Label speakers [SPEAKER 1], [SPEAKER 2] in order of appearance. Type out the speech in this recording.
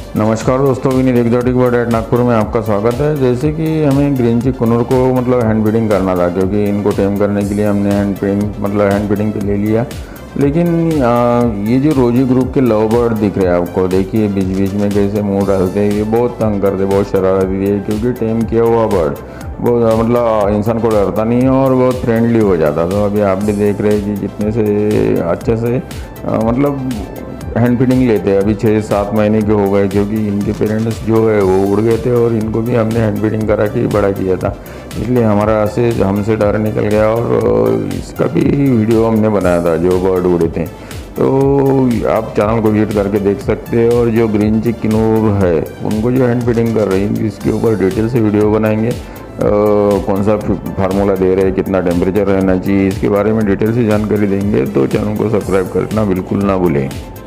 [SPEAKER 1] नमस्कार दोस्तों, Vineet exotic bird at Nagpur में आपका स्वागत है। जैसे कि हमें ग्रीन चिक कुनूर को हैंड फीडिंग करना था, क्योंकि इनको टेम करने के लिए हमने हैंड फीडिंग पे ले लिया। लेकिन ये जो रोजी ग्रुप के लव बर्ड दिख रहे हैं आपको, देखिए बीच बीच में कैसे मुंह डालते हैं। ये बहुत तंग करते, बहुत शरारती है, क्योंकि टेम किया हुआ बर्ड बहुत इंसान को डरता नहीं है और बहुत फ्रेंडली हो जाता। तो अभी आप भी देख रहे हैं कि कितने से अच्छे से हैंड फीडिंग लेते हैं। अभी 6-7 महीने के हो गए, क्योंकि इनके पेरेंट्स जो है वो उड़ गए थे और इनको भी हमने हैंड फीडिंग करा के बड़ा किया था, इसलिए हमसे डर निकल गया और इसका भी वीडियो हमने बनाया था जो बर्ड उड़े थे। तो आप चैनल को विजिट करके देख सकते हैं। और जो ग्रीन चिक कुनूर है उनको जो हैंड फीडिंग कर रही है, इसके ऊपर डिटेल से वीडियो बनाएंगे। कौन सा फार्मूला दे रहे हैं, कितना टेम्परेचर रहना चाहिए, इसके बारे में डिटेल से जानकारी देंगे। तो चैनल को सब्सक्राइब करना बिल्कुल ना भूलें।